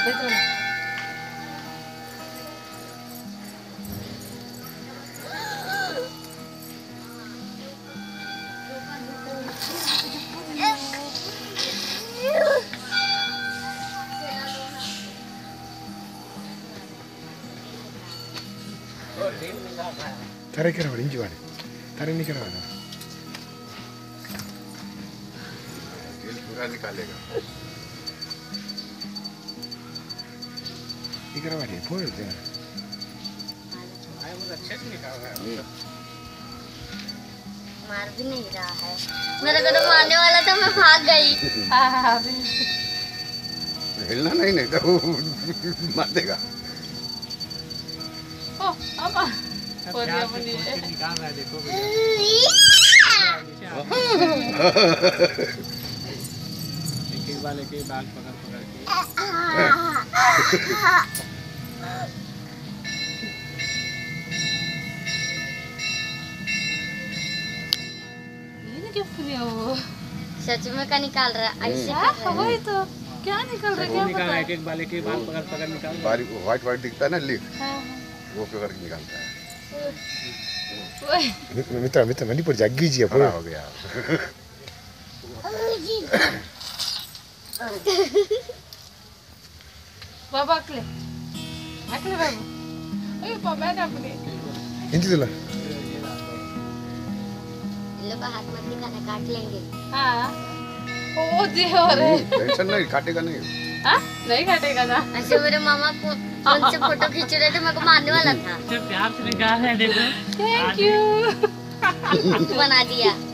Tarik kira mana injuan? Tarik ni kira mana? Gel पूरा निकालेगा। Ikra mana? Pun ada. आए मुझे अच्छे से निकाल रहा है। मार भी नहीं रहा है। मेरे को तो मारने वाला था, मैं भाग गई। हाँ हिलना नहीं तो मार देगा। ओ पापा सब और प्यार ये से बनी खोल है। के निकाल रहा है देखो बेटा। एक बाल पकड़ पकड़ के। ये क्या फुले वो? सच में का निकाल रहा है ऐसे क्या वही तो क्या निकल रहा है, वो क्या निकाल पता? एक बाल पकड़ पकड़ निकाल। बारीक व्हाइट व्हाइट दिखता है ना लीफ, हाँ, वो पकड़ के निकालता है। वही। Minta mandi pun jagi je खड़ा apa? हो गया। बाबा अकले बाबा ओए पापा ना अपने Ini tu lah. इन लोग का हाथ मत दिखाना, काट लेंगे। हाँ ओ देवर है। टेंशन नहीं, काटेगा नहीं। हाँ नहीं काटेगा ना। ऐसे मेरे मामा को फोन से फोटो खींच रहे थे, मेरे को मारने वाला था। सब प्यार से निकाल रहा है देखो। Thank you. बना दिया।